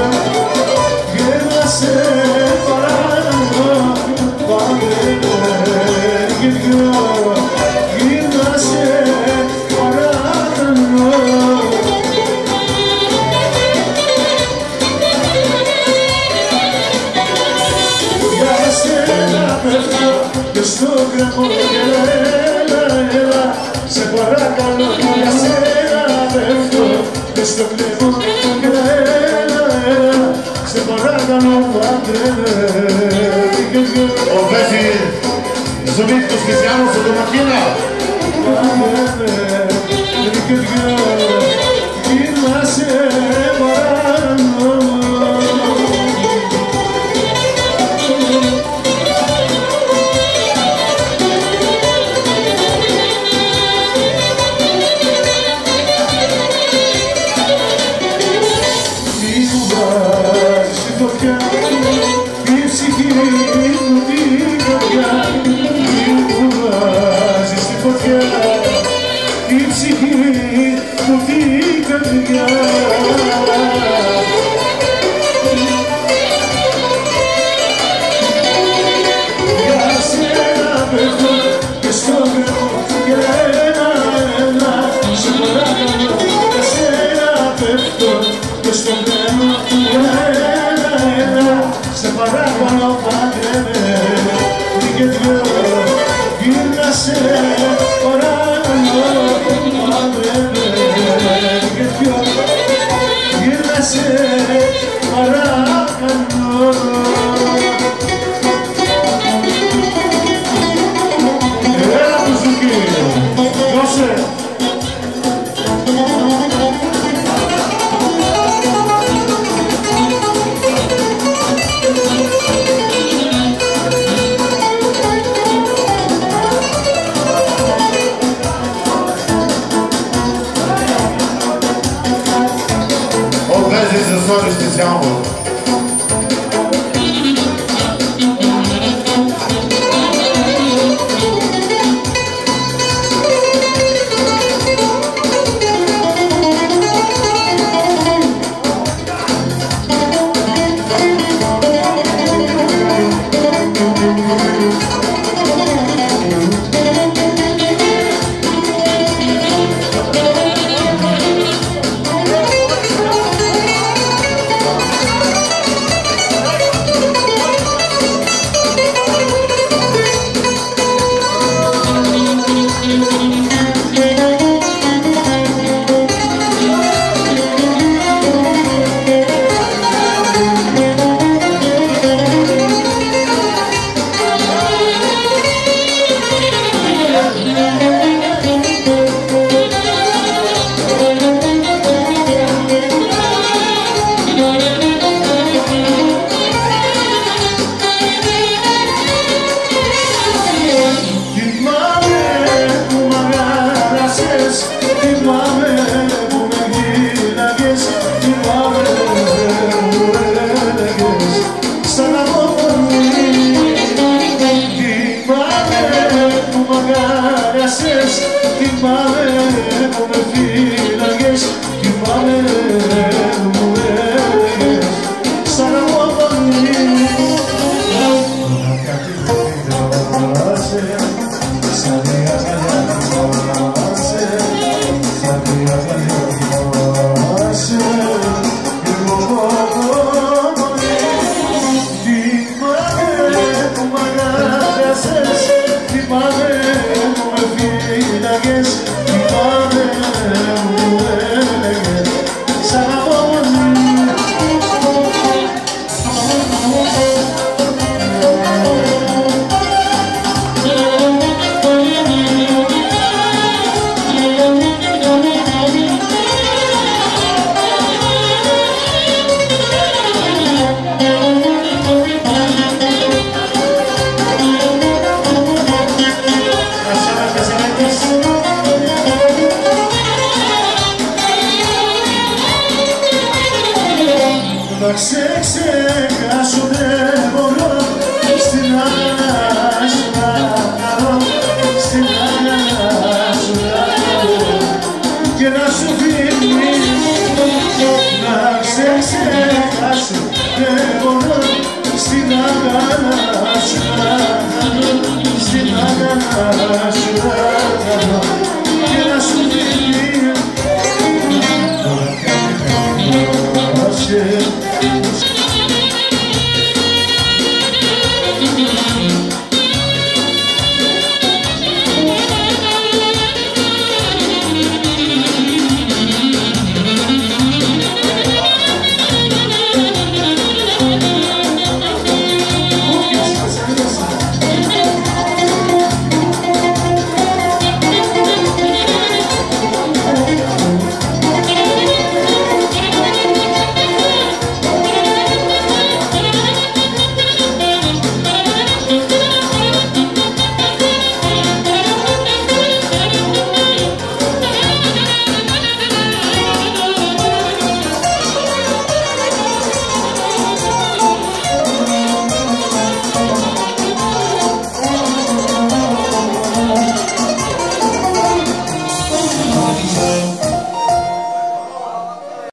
Στο κρεμό και έλα, σε παρακαλώ για σένα πέφτω και στο κρεμό και έλα, σε παρακαλώ Ο Βέζη ζουμί του Σπιτσιάνου στο Τωματίνα. Γύρνα σε παρακαλώ. Η ψυχή μου την καρδιά, μη κουράζεις τη φωτιά. Η ψυχή μου την καρδιά. Για σένα πέφτω και στο κρεμό και έλα, σε παρακαλώ για σένα πέφτω και στο κρεμό και έλα, σε παρακαλώ πάντρε, μη και δυο, γύρνα σε παρακαλώ πάντρε, μη και δυο, γύρνα σε παρακαλώ. Έλα μπουζούκι, δώσε. Zesório especial, amor. Να ξεχάσω δεν μπορώ, στην άλλα σου να χαρώ, στην άλλα σου να χαρώ και να σου δίνει. Να ξεχάσω σου δεν μπορώ, στην αγκαλιά σου να κάνω, στην αγκαλιά σου να κάνω.